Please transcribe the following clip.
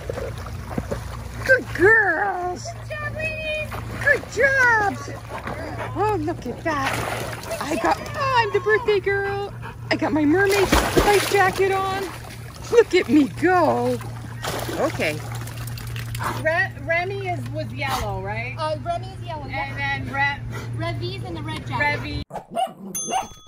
Good girls. Good job, ladies. Good job. Oh, look at that. I'm the birthday girl. I got my mermaid life jacket on. Look at me go. Okay. Remy was yellow, right? Remy's yellow. And then Revy's in the red jacket. Revy.